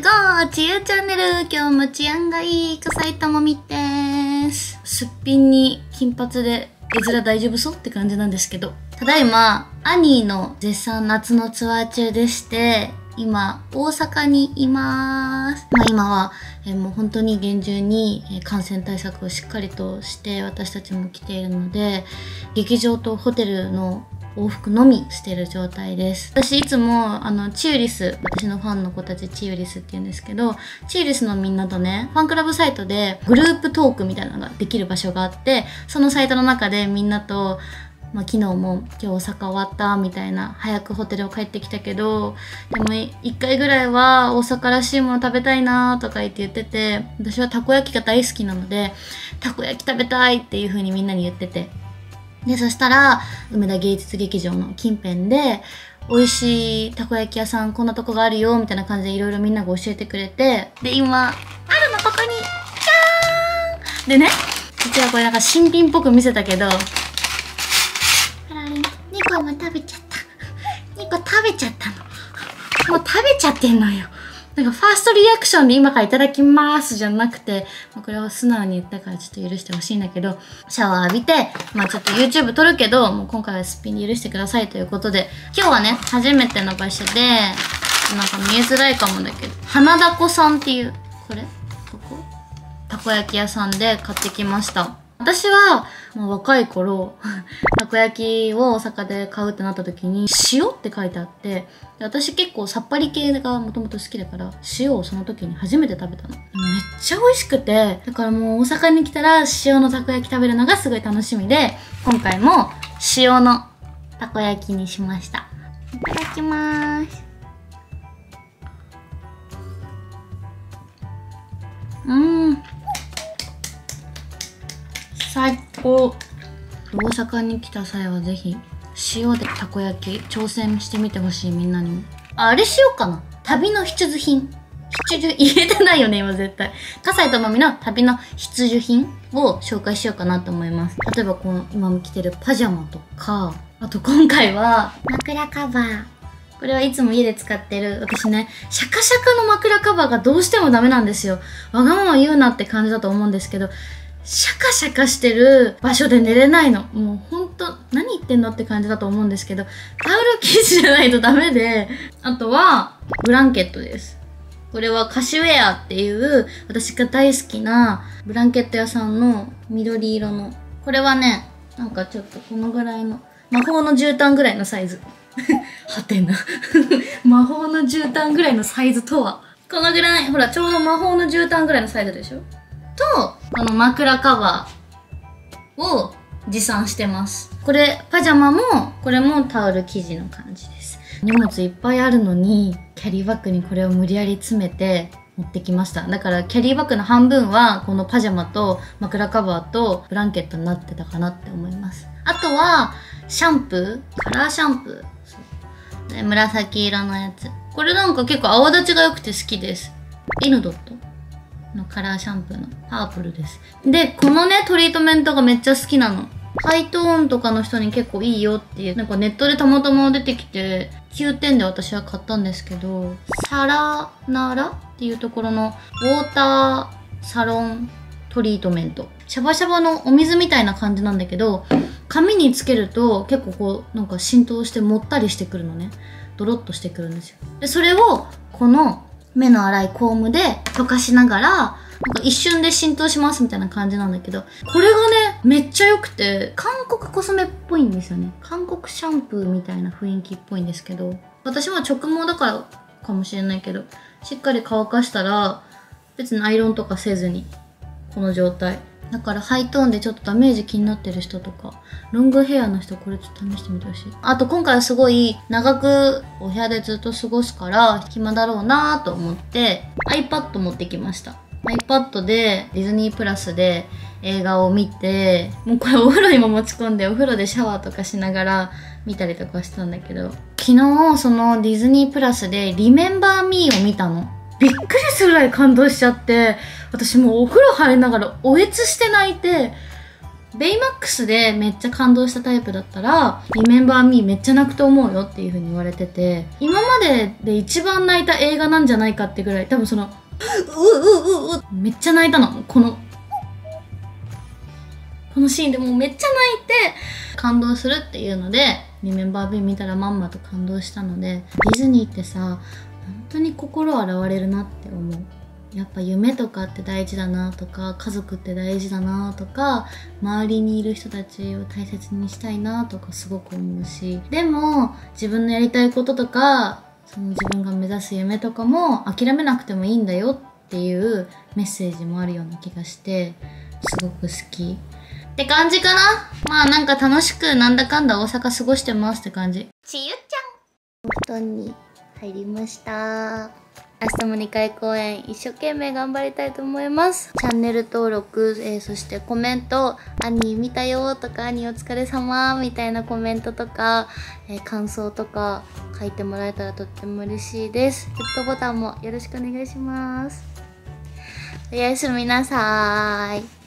ゴーちゆチャンネル。今日も治安がいい笠井智美です。すっぴんに金髪で絵面大丈夫そうって感じなんですけど、ただいまアニーの絶賛夏のツアー中でして、今大阪にいます。今はもう本当に厳重に感染対策をしっかりとして私たちも来ているので、劇場とホテルの往復のみしてる状態です。私いつもチューリス、私のファンの子たちチューリスって言うんですけど、チューリスのみんなとね、ファンクラブサイトでグループトークみたいなのができる場所があって、そのサイトの中でみんなと昨日も今日大阪終わったみたいな、早くホテルを帰ってきたけど、でも一回ぐらいは大阪らしいもの食べたいなとか言ってて、私はたこ焼きが大好きなので、たこ焼き食べたいっていう風にみんなに言ってて。で、そしたら、梅田芸術劇場の近辺で、美味しいたこ焼き屋さんこんなとこがあるよみたいな感じでいろいろみんなが教えてくれて、で、今、あるのここに、じゃーんでね、実はこれなんか新品っぽく見せたけど、猫も食べちゃった。猫食べちゃったの。もう食べちゃってんのよ。なんかファーストリアクションで今からいただきますじゃなくて、これを素直に言ったからちょっと許してほしいんだけど、シャワー浴びて、ちょっと YouTube 撮るけど、もう今回はすっぴんで許してくださいということで、今日はね、初めての場所で、なんか見えづらいかもだけど、花だこさんっていう、ここたこ焼き屋さんで買ってきました。私は、若い頃、たこ焼きを大阪で買うってなった時に、塩って書いてあって、私結構さっぱり系がもともと好きだから、塩をその時に初めて食べたの。めっちゃ美味しくて、だからもう大阪に来たら塩のたこ焼き食べるのがすごい楽しみで、今回も塩のたこ焼きにしました。いただきまーす。最高。大阪に来た際はぜひ塩でたこ焼き挑戦してみてほしい、みんなにも。あれしようかな。旅の必需品。必需入れてないよね今絶対。笠井智美の旅の必需品を紹介しようかなと思います。例えばこの今着てるパジャマとか、あと今回は枕カバー。これはいつも家で使ってる。私ね、シャカシャカの枕カバーがどうしてもダメなんですよ。わがまま言うなって感じだと思うんですけど、シャカシャカしてる場所で寝れないの。もうほんと、何言ってんのって感じだと思うんですけど、タオル生地じゃないとダメで、あとは、ブランケットです。これはカシウェアっていう、私が大好きなブランケット屋さんの緑色の。これはね、なんかちょっとこのぐらいの、魔法の絨毯ぐらいのサイズ。はてな。魔法の絨毯ぐらいのサイズとは。このぐらい、ほら、ちょうど魔法の絨毯ぐらいのサイズでしょと、この枕カバーを持参してます。これ、パジャマも、これもタオル生地の感じです。荷物いっぱいあるのに、キャリーバッグにこれを無理やり詰めて持ってきました。だから、キャリーバッグの半分は、このパジャマと枕カバーとブランケットになってたかなって思います。あとは、シャンプー、カラーシャンプー。で、紫色のやつ。これなんか結構泡立ちが良くて好きです。N ドットのカラーシャンプーのパープルです。で、このね、トリートメントがめっちゃ好きなの。ハイトーンとかの人に結構いいよっていう、なんかネットでたまたま出てきて、9点で私は買ったんですけど、サラナラっていうところのウォーターサロントリートメント。シャバシャバのお水みたいな感じなんだけど、髪につけると結構こう、なんか浸透してもったりしてくるのね。ドロッとしてくるんですよ。で、それを、この、目の粗いコームで溶かしながら、なんか一瞬で浸透しますみたいな感じなんだけど、これがね、めっちゃ良くて、韓国コスメっぽいんですよね。韓国シャンプーみたいな雰囲気っぽいんですけど、私は直毛だからかもしれないけど、しっかり乾かしたら、別にアイロンとかせずに、この状態。だからハイトーンでちょっとダメージ気になってる人とか、ロングヘアの人これちょっと試してみてほしい。あと今回はすごい長くお部屋でずっと過ごすから暇だろうなと思って iPad 持ってきました。iPad でディズニープラスで映画を見て、もうこれお風呂にも持ち込んでお風呂でシャワーとかしながら見たりとかしたんだけど、昨日そのディズニープラスでリメンバーミーを見たの。びっくりするぐらい感動しちゃって、私もうお風呂入りながらおえつして泣いて、 ベイマックスでめっちゃ感動したタイプだったら、リメンバーミーめっちゃ泣くと思うよっていう風に言われてて、今までで一番泣いた映画なんじゃないかってぐらい、多分その、めっちゃ泣いたの。このシーンでもうめっちゃ泣いて、感動するっていうので、リメンバーミー見たらまんまと感動したので、ディズニーってさ、本当に心洗われるなって思う。やっぱ夢とかって大事だなとか、家族って大事だなとか、周りにいる人たちを大切にしたいなとかすごく思うし、でも自分のやりたいこととか、その自分が目指す夢とかも諦めなくてもいいんだよっていうメッセージもあるような気がして、すごく好きって感じかな。まあなんか楽しくなんだかんだ大阪過ごしてますって感じ。ちゆちゃん、お布団に入りました。明日も2回公演一生懸命頑張りたいと思います。チャンネル登録、そしてコメント、兄見たよとか、兄お疲れ様みたいなコメントとか、感想とか書いてもらえたらとっても嬉しいです。グッドボタンもよろしくお願いします。おやすみなさーい。